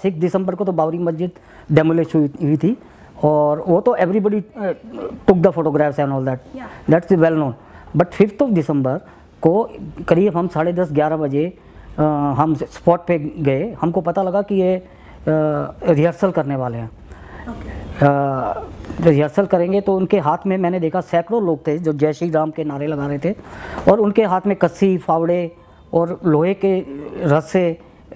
6 दिसंबर को तो बाबरी मस्जिद डेमोलिश हुई थी, और वो तो everybody took the photographs and all that, that's well known. But 5 दिसंबर को करीब हम 10:30-11 बजे हम स्पॉट पे गए। हमको पता लगा कि ये रिहर्सल करने वाले हैं। रिहर्सल करेंगे तो उनके हाथ में मैंने देखा सैकड़ों लोग थे जो जय श्री राम के नारे लगा रहे थे, और उनके हाथ में कस्सी, फावड़े और लोहे के रस्से,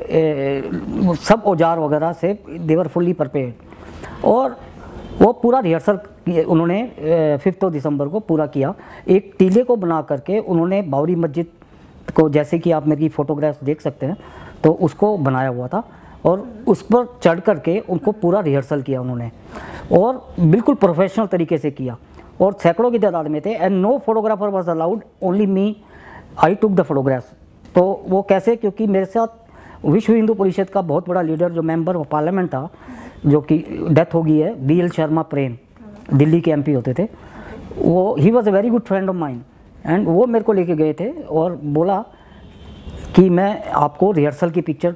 सब औजार वगैरह से दे वर फुल्ली प्रिपेयर्ड। और वो पूरा रिहर्सल उन्होंने 5 दिसंबर को पूरा किया। एक टीले को बना करके उन्होंने बाबरी मस्जिद को, जैसे कि आप मेरी फ़ोटोग्राफ्स देख सकते हैं, तो उसको बनाया हुआ था और उस पर चढ़ करके उनको पूरा रिहर्सल किया उन्होंने, और बिल्कुल प्रोफेशनल तरीके से किया, और सैकड़ों की तादाद में थे। And no photographer was allowed, only me, I took the photographs. तो वो कैसे, क्योंकि मेरे साथ विश्व हिंदू परिषद का बहुत बड़ा लीडर जो मेंबर ऑफ पार्लियामेंट था, जो कि डेथ हो गई है, BL शर्मा प्रेम, दिल्ली के MP होते थे, वो ही was a very good friend of mine, and वो मेरे को लेके गए थे और बोला कि मैं आपको रिहर्सल की पिक्चर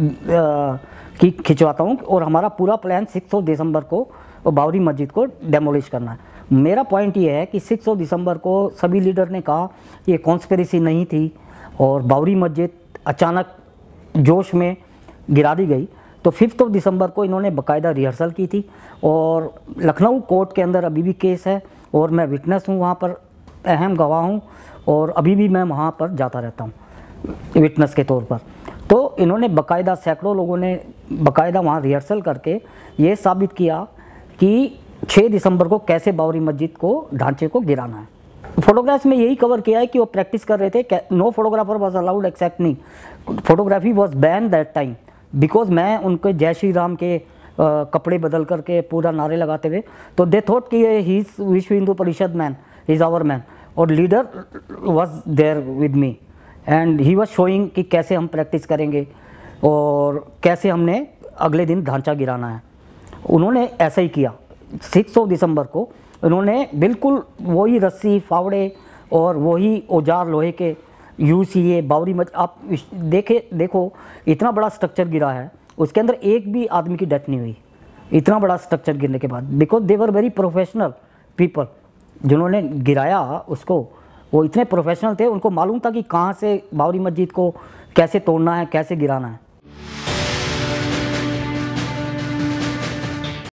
की खिंचवाता हूँ, और हमारा पूरा प्लान 6 दिसंबर को बाबरी मस्जिद को डेमोलिश करना है। मेरा पॉइंट ये है कि 6 दिसंबर को सभी लीडर ने कहा ये कॉन्स्पिरेसी नहीं थी, और बाबरी मस्जिद अचानक जोश में गिरा दी गई। तो 5 दिसंबर को इन्होंने बाकायदा रिहर्सल की थी, और लखनऊ कोर्ट के अंदर अभी भी केस है, और मैं विटनेस हूँ वहाँ पर, अहम गवाह हूँ, और अभी भी मैं वहाँ पर जाता रहता हूँ विटनेस के तौर पर। तो इन्होंने बाकायदा, सैकड़ों लोगों ने बाकायदा वहाँ रिहर्सल करके ये साबित किया कि 6 दिसंबर को कैसे बाबरी मस्जिद को, ढांचे को गिराना है। फोटोग्राफ्स में यही कवर किया है कि वो प्रैक्टिस कर रहे थे। No photographer was allowed except me, photography was ban that time, because मैं उनके जय श्री राम के कपड़े बदल करके पूरा नारे लगाते हुए, तो दे थॉट कि he is Vishwa Hindu Parishad man, he is our man, और leader was there with me, and he was showing कि कैसे हम प्रैक्टिस करेंगे और कैसे हमने अगले दिन ढांचा गिराना है। उन्होंने ऐसा ही किया। 6 दिसंबर को उन्होंने बिल्कुल वही रस्सी, फावड़े और वही औजार लोहे के यूज़ किए। बाबरी मस्जिद आप देखो इतना बड़ा स्ट्रक्चर गिरा है, उसके अंदर एक भी आदमी की डेथ नहीं हुई, इतना बड़ा स्ट्रक्चर गिरने के बाद, because they were very professional people. जिन्होंने गिराया उसको, वो इतने प्रोफेशनल थे, उनको मालूम था कि कहाँ से बाबरी मस्जिद को कैसे तोड़ना है, कैसे गिराना है।